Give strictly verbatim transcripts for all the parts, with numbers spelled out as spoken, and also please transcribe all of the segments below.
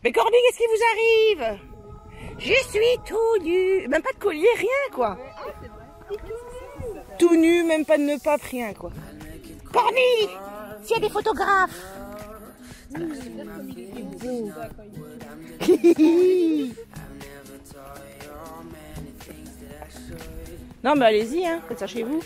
Mais Corby, qu'est-ce qui vous arrive? Je suis tout nu. Même pas de collier, rien quoi. Tout nu, même pas de nœud pape, rien quoi. Corby, s'il y a des photographes. Non mais allez-y, hein, faites ça chez vous.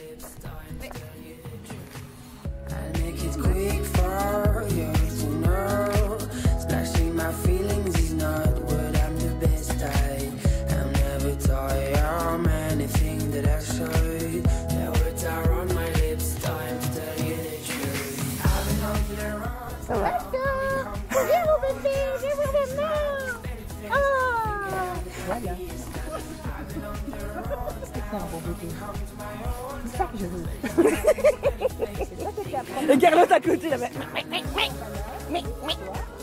Ça va? Viens mon bébé, viens voir maman. Oh, voilà. C'est un bon bébé. C'est ça que je veux. Et Carlotte à côté là. Mais, mais, mais, mais, mais.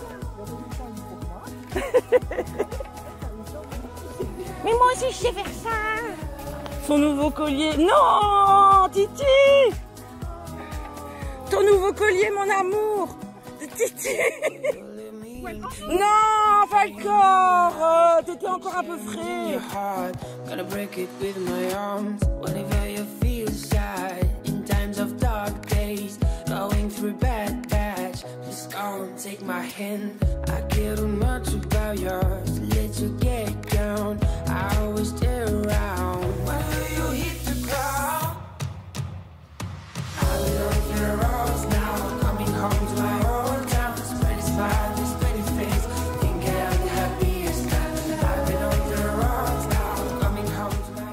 Mais moi aussi je sais faire ça. Son nouveau collier. Non, Titi. Ton nouveau collier, mon amour. Titi. Non, Falcor, euh, t'étais encore un peu frais. Gonna break it with my arms. Whenever you feel sad in times of dark days, going through bad patch, just come take my hand. I care too much about yours. Let you get down. I always stay around. Whenever you hit the ground, I'll be on your arms now. Coming home to my old town. Spread a smile, just spread a face. Think I'm the happiest man. I've been on your arms now. Coming home to my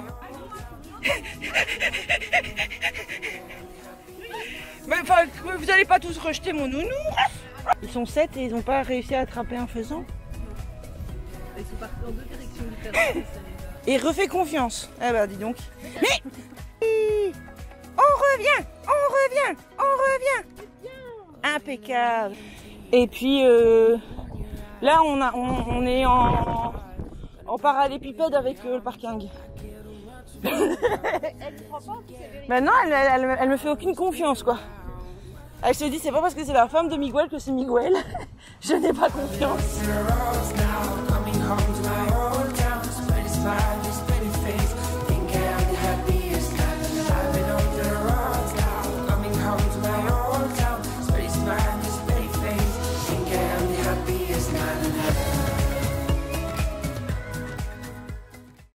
Mais enfin, vous allez pas tous rejeter mon nounou. Ils sont sept et ils n'ont pas réussi à attraper un faisan. Ils sont partis en deux directions différentes. Et refait confiance. Eh ben dis donc. Mais on revient, on revient, on revient. Impeccable. Et puis euh, là on, a, on, on est en, en parallépipède avec euh, le parking. Ben non, elle, elle, elle me fait aucune confiance quoi. Elle se dit c'est pas parce que c'est la femme de Miguel que c'est Miguel. Je n'ai pas confiance.